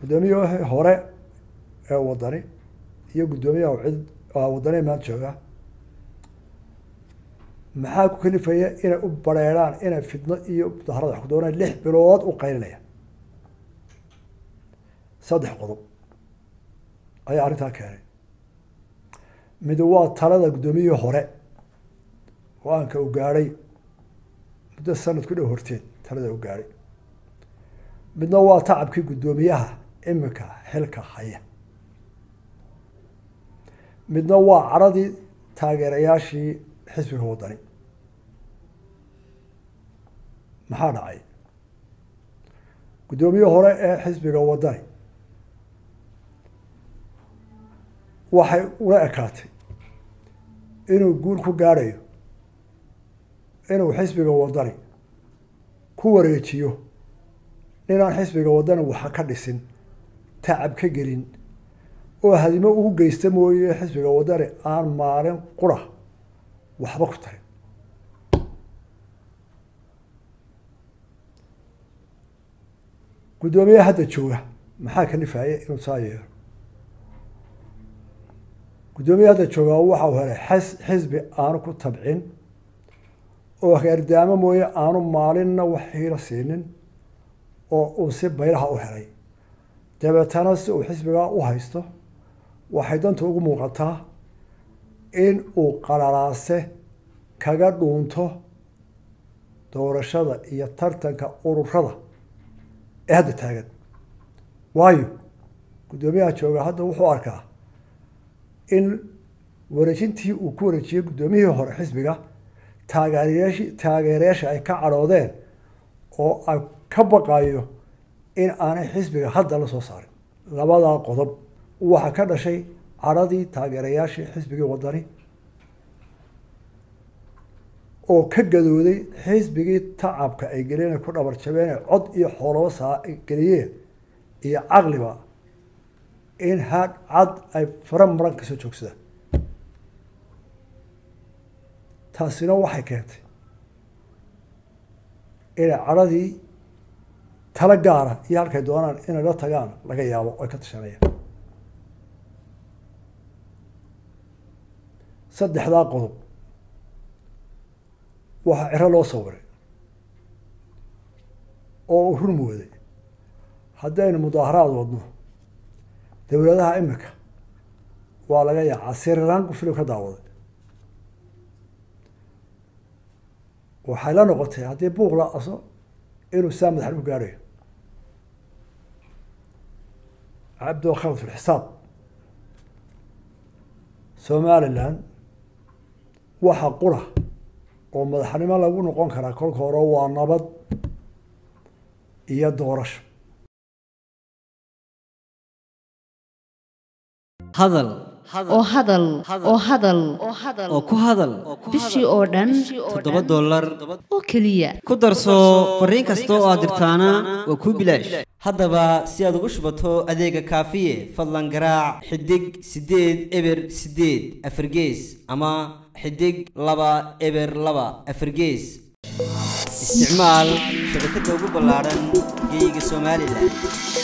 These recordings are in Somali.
قدوميه هوري وطني iyo gudoomiyaha cid wadani ma jooga maxaa ku kalifaya inay u bareeraan inay fidno iyo mudaharad wax ku doonaan 6 bilood u qaylinaya saddex qodob ayaa arinta keenay mid waa talada gudoomiyihii hore waanka u gaaray muddo sanad ku dhow horteed talada u gaaray midna waa tacabkii gudoomiyaha imika xilka haya midna waa caradii taageerayaashii xisbiga wadani maxaa dhacay gudoomiye hore ee xisbiga wadani waxay ula ekaatay inuu guul ku gaarayo inuu xisbiga wadani ku wareejiyo inaan xisbiga wadani waxa ka dhisin tacab ka gelin oo hadimo ugu geysta mooyee xisbiga wadani aan maalin qura waxba ku tarin gudoomiyaha hadda jooga maxaa ka nifaayay inuu saa yeelo gudoomiyaha hadda jooga waxa uu helay xisbi aanu ku tabcin oo heerdaamo mooye aanu maalinna wax hiila siinin oo uu si baylaha u helay dabeetana si uu xisbigaa u haysto waxay danta ugu muuqataa in uu qalalaase kaga dhuunto doorashada iyo tartanka ururada ee hadda taagan waayo gudoomiyaha jooga hadda wuxuu arkaa in wareejintii uu ku wareejiyey gudoomiyihii hore xisbiga taageerayaasha ay ka cadhoodeen oo ay ka baqayo in aanay xisbiga hadda la soo saarin labadaa qodob waxaa ka dhashay caradii taageerayaashii xisbigii wadani oo ka gadooday xisbigii tacabka ay geliyeen ku dhabar jabeen cod iyo xoolaba saa geliyeen iyo caqliba in had cad ay fara maran ka soo joogsadaan taasina waxay keentay inay caradii tala gaara iyo halkay doonaan inay la tagaan laga yaabo ay ka tashanayaan saddexdaa qodob waxaa ciro loo sawiray oo uu run mooday haddaynu mudaaharaad wadno dowladaha imika waa laga yaacaa sirilanku filim ka daawaday waxay la noqotay haddii buuq la aso inuu saa madaxan u gaarayo cabdo khalad fi lxisaab somaliland waxa qura oo madaxnimo lagu noqon karaa kolka hore waa nabad iyo doorasho hadal oo hadal oo hadal oo ku hadal bishii oo dhan $7 oo keliya ku darso fariin kasta oo aad dirtaana waa kuu bilaash haddaba si aad ugu shubato adeega kaafiye fadlan garaac xidig 8 eber 8 afargees ama xidig 2 eber 2 afargees isticmaal shabakadda ugu ballaaran geeyiga Soomaaliland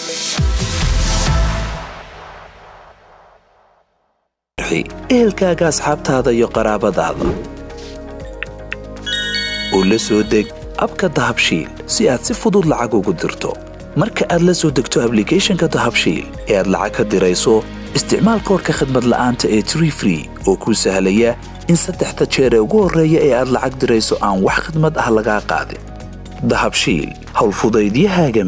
ehelkaaga asxaabtaada iyo qaraabadaada oo la soo deg abka dahabshiil si aad si fudud lacag ugu dirto marka aad la soo degto applicationka dahabshiil ee aad lacag ka dirayso isticmaal koodka khidmad la'aanta ee Tree Free oo kuu sahlaya in 3 jeer ee ugu horreeya ee aad lacag dirayso aan wax khidmad ah laga qaadin dahabshiil hawl fudaydiyahaaga